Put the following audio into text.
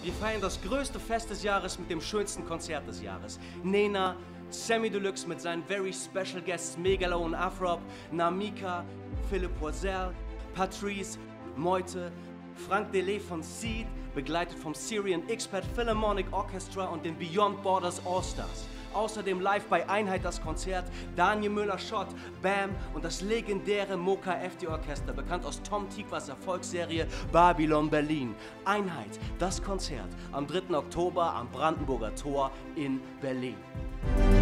Wir feiern das größte Fest des Jahres mit dem schönsten Konzert des Jahres. Nena, Samy Deluxe mit seinen very special guests Megaloh und Afrob, Namika, Philipp, Poisel, Patrice, MEUTE, Dellé von Seed, begleitet vom Syrian, Expat, Philharmonic, Orchestra und den Beyond Borders All-Stars. Außerdem live bei Einheit das Konzert, Müller-Schott, Bam und das legendäre Moka Efti Orchestra, bekannt aus Tom Tikwas Erfolgsserie Babylon Berlin. Einheit, das Konzert am 3. Oktober am Brandenburger Tor in Berlin.